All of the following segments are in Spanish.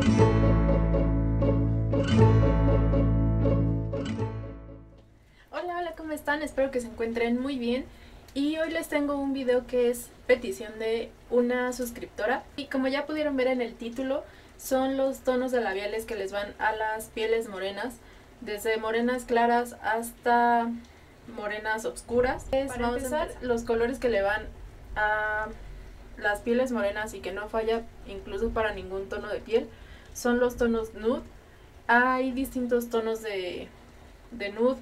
Hola, hola, ¿cómo están? Espero que se encuentren muy bien. Y hoy les tengo un video que es petición de una suscriptora. Y como ya pudieron ver en el título, son los tonos de labiales que les van a las pieles morenas. Desde morenas claras hasta morenas oscuras. Vamos a empezar, los colores que le van a las pieles morenas y que no falla incluso para ningún tono de piel son los tonos nude. Hay distintos tonos de nude.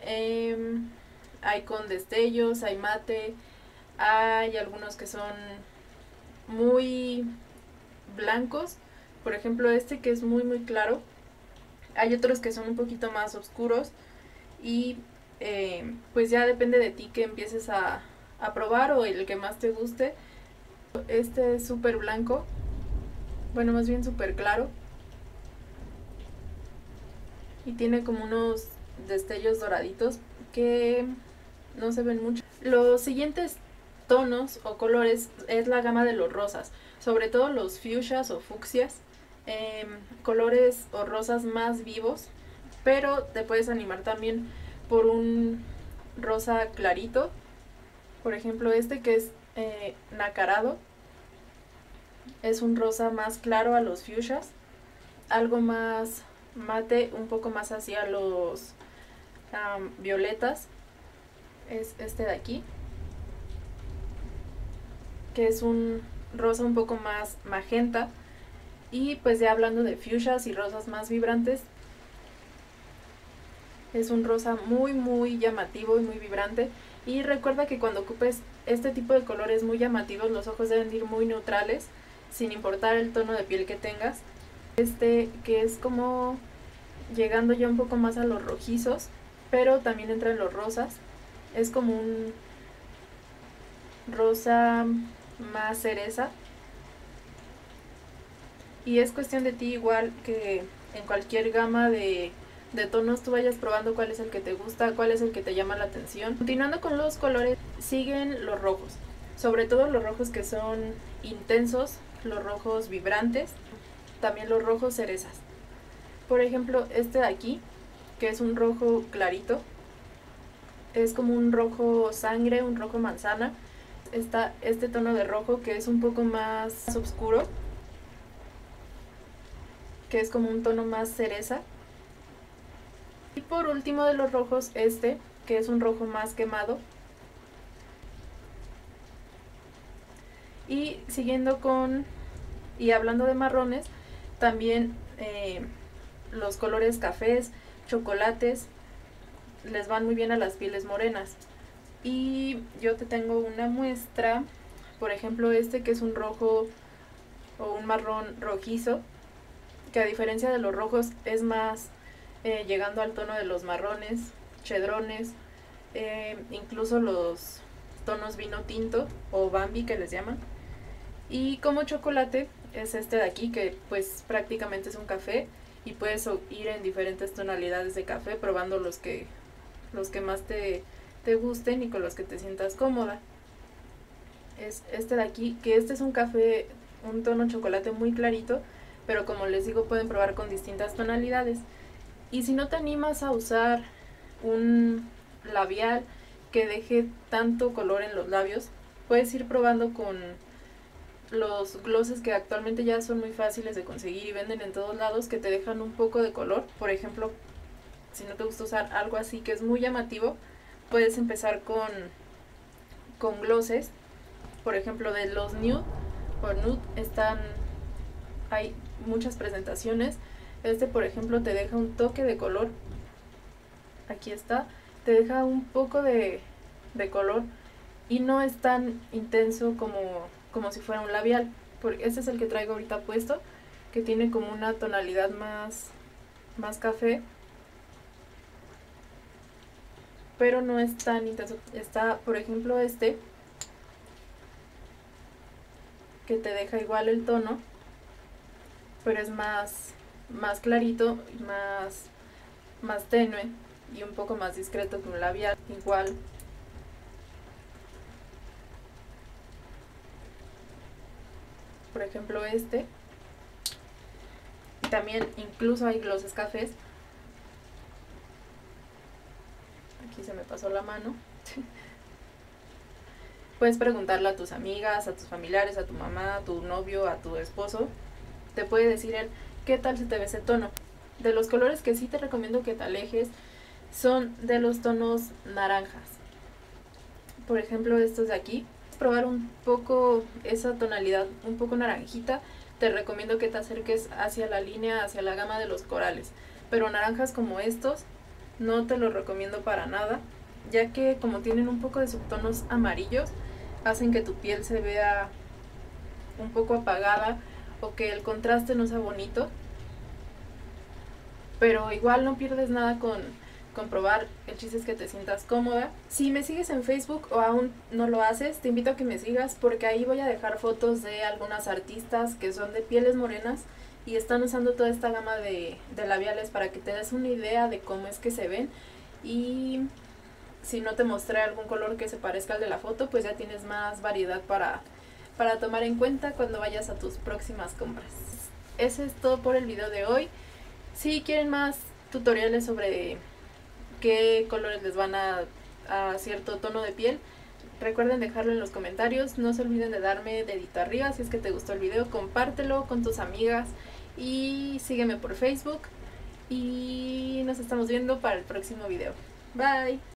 Hay con destellos, hay mate, hay algunos que son muy blancos, por ejemplo este que es muy muy claro. Hay otros que son un poquito más oscuros y pues ya depende de ti que empieces a probar o el que más te guste. Este es súper blanco, bueno, más bien súper claro, y tiene como unos destellos doraditos que no se ven mucho. Los siguientes tonos o colores es la gama de los rosas, sobre todo los fuchsias o fucsias, colores o rosas más vivos, pero te puedes animar también por un rosa clarito, por ejemplo este que es nacarado, es un rosa más claro a los fuchsias, algo más mate, un poco más hacia los violetas, es este de aquí, que es un rosa un poco más magenta. Y pues ya hablando de fuchsias y rosas más vibrantes, es un rosa muy muy llamativo y muy vibrante. Y recuerda que cuando ocupes este tipo de colores muy llamativos, los ojos deben ir muy neutrales, sin importar el tono de piel que tengas. Este que es como llegando ya un poco más a los rojizos, pero también entra en los rosas. Es como un rosa más cereza. Y es cuestión de ti, igual que en cualquier gama de tonos, tú vayas probando cuál es el que te gusta, cuál es el que te llama la atención. Continuando con los colores, siguen los rojos, sobre todo los rojos que son intensos, los rojos vibrantes, también los rojos cerezas. Por ejemplo, este de aquí, que es un rojo clarito, es como un rojo sangre, un rojo manzana. Está este tono de rojo que es un poco más oscuro, que es como un tono más cereza. Y por último de los rojos, este, que es un rojo más quemado. Y siguiendo con, y hablando de marrones, también los colores cafés, chocolates, les van muy bien a las pieles morenas. Y yo te tengo una muestra, por ejemplo este que es un rojo o un marrón rojizo, que a diferencia de los rojos es más llegando al tono de los marrones, chedrones, incluso los tonos vino tinto o Bambi que les llaman. Y como chocolate es este de aquí, que pues prácticamente es un café y puedes ir en diferentes tonalidades de café probando los que más te gusten y con los que te sientas cómoda. Es este de aquí, que este es un café, un tono chocolate muy clarito, pero como les digo pueden probar con distintas tonalidades. Y si no te animas a usar un labial que deje tanto color en los labios, puedes ir probando con los glosses que actualmente ya son muy fáciles de conseguir y venden en todos lados, que te dejan un poco de color. Por ejemplo, si no te gusta usar algo así que es muy llamativo, puedes empezar con glosses. Por ejemplo, de los nude o nude hay muchas presentaciones. Este por ejemplo te deja un toque de color, aquí está, te deja un poco de color y no es tan intenso como si fuera un labial. Este es el que traigo ahorita puesto, que tiene como una tonalidad más café, pero no es tan intenso. Está por ejemplo este, que te deja igual el tono, pero es más clarito, más tenue y un poco más discreto que un labial. Igual por ejemplo este, También incluso hay glosses cafés. Aquí se me pasó la mano. Puedes preguntarle a tus amigas, a tus familiares, a tu mamá, a tu novio, a tu esposo. Te puede decir él qué tal se te ve ese tono. De los colores que sí te recomiendo que te alejes son de los tonos naranjas. Por ejemplo, estos de aquí. Probar un poco esa tonalidad un poco naranjita. Te recomiendo que te acerques hacia la línea, hacia la gama de los corales. Pero naranjas como estos no te los recomiendo para nada, ya que como tienen un poco de subtonos amarillos, hacen que tu piel se vea un poco apagada o que el contraste no sea bonito. Pero igual no pierdes nada con probar, el chiste es que te sientas cómoda. Si me sigues en Facebook o aún no lo haces, te invito a que me sigas porque ahí voy a dejar fotos de algunas artistas que son de pieles morenas y están usando toda esta gama de labiales para que te des una idea de cómo es que se ven. Y si no te mostré algún color que se parezca al de la foto, pues ya tienes más variedad para tomar en cuenta cuando vayas a tus próximas compras. Eso es todo por el video de hoy. Si quieren más tutoriales sobre qué colores les van a cierto tono de piel, recuerden dejarlo en los comentarios. No se olviden de darme dedito arriba si es que te gustó el video, compártelo con tus amigas y sígueme por Facebook y nos estamos viendo para el próximo video. Bye.